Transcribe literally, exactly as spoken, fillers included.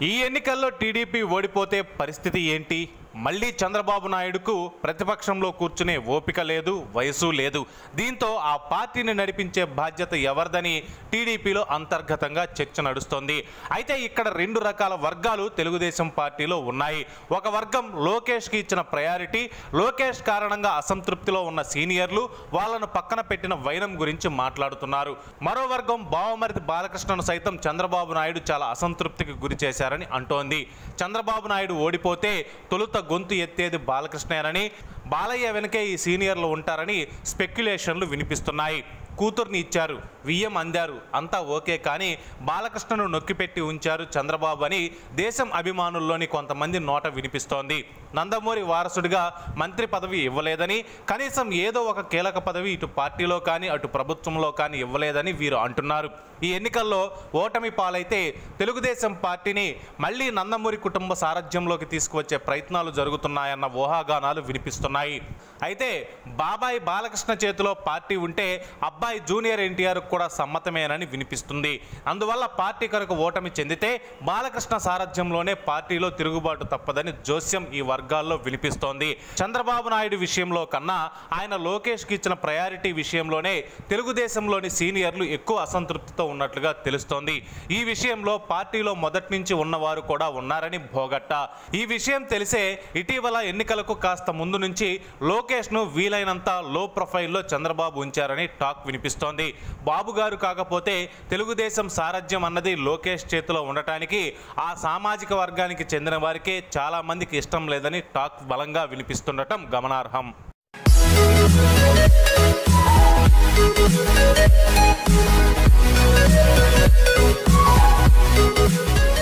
ఈ ఎన్నికల్లో టీడీపీ ఓడిపోతే పరిస్థితి ఏంటి? మళ్ళీ చంద్రబాబు నాయుడుకు ప్రతిపక్షంలో కూర్చునే ఓపిక లేదు, వయసు లేదు. దీంతో ఆ పార్టీని నడిపించే బాధ్యత ఎవరిదని టీడీపీలో అంతర్గతంగా చర్చ నడుస్తోంది. అయితే ఇక్కడ రెండు రకాల వర్గాలు తెలుగుదేశం పార్టీలో ఉన్నాయి. ఒక వర్గం లోకేష్కి ఇచ్చిన ప్రయారిటీ, లోకేష్ కారణంగా అసంతృప్తిలో ఉన్న సీనియర్లు వాళ్ళను పక్కన పెట్టిన వైనం గురించి మాట్లాడుతున్నారు. మరో వర్గం బావమరిది బాలకృష్ణను సైతం చంద్రబాబు నాయుడు చాలా అసంతృప్తికి గురి చేశారని అంటోంది. చంద్రబాబు నాయుడు ఓడిపోతే తొలుత గొంతు ఎత్తేది బాలకృష్ణేనని, బాలయ్య వెనకే ఈ సీనియర్లు ఉంటారని స్పెక్యులేషన్లు వినిపిస్తున్నాయి. కూతుర్ని ఇచ్చారు, వియ్యం అందారు, అంతా ఓకే, కానీ బాలకృష్ణను నొక్కిపెట్టి ఉంచారు చంద్రబాబు అని దేశం అభిమానుల్లోని కొంతమంది నోట వినిపిస్తోంది. నందమూరి వారసుడిగా మంత్రి పదవి ఇవ్వలేదని, కనీసం ఏదో ఒక కీలక పదవి ఇటు పార్టీలో కానీ అటు ప్రభుత్వంలో కానీ ఇవ్వలేదని వీరు అంటున్నారు. ఈ ఎన్నికల్లో ఓటమి పాలైతే తెలుగుదేశం పార్టీని మళ్లీ నందమూరి కుటుంబ సారథ్యంలోకి తీసుకువచ్చే ప్రయత్నాలు జరుగుతున్నాయన్న ఊహాగానాలు వినిపిస్తున్నాయి. అయితే బాబాయ్ బాలకృష్ణ చేతిలో పార్టీ ఉంటే అబ్బాయి జూనియర్ ఎన్టీఆర్ కూడా సమ్మతమేనని వినిపిస్తుంది. అందువల్ల పార్టీ కనుక ఓటమి చెందితే బాలకృష్ణ సారథ్యంలోనే పార్టీలో తిరుగుబాటు తప్పదని జోస్యం ఈ వర్గాల్లో వినిపిస్తోంది. చంద్రబాబు నాయుడు విషయంలో కన్నా ఆయన లోకేష్కి ఇచ్చిన ప్రయారిటీ విషయంలోనే తెలుగుదేశంలోని సీనియర్లు ఎక్కువ అసంతృప్తితో ఉన్నట్లుగా తెలుస్తోంది. ఈ విషయంలో పార్టీలో మొదటి నుంచి ఉన్నవారు కూడా ఉన్నారని భోగట్ట. ఈ విషయం తెలిసే ఇటీవల ఎన్నికలకు కాస్త ముందు నుంచి లోకేష్ను వీలైనంత లో ప్రొఫైల్లో చంద్రబాబు ఉంచారని టాక్ వినిపిస్తోంది. బాబు గారు కాకపోతే తెలుగుదేశం సారథ్యం అన్నది లోకేష్ చేతిలో ఉండటానికి ఆ సామాజిక వర్గానికి చెందిన వారికే చాలా మందికి ఇష్టం లేదని టాక్ బలంగా వినిపిస్తుండటం గమనార్హం. We'll be right back.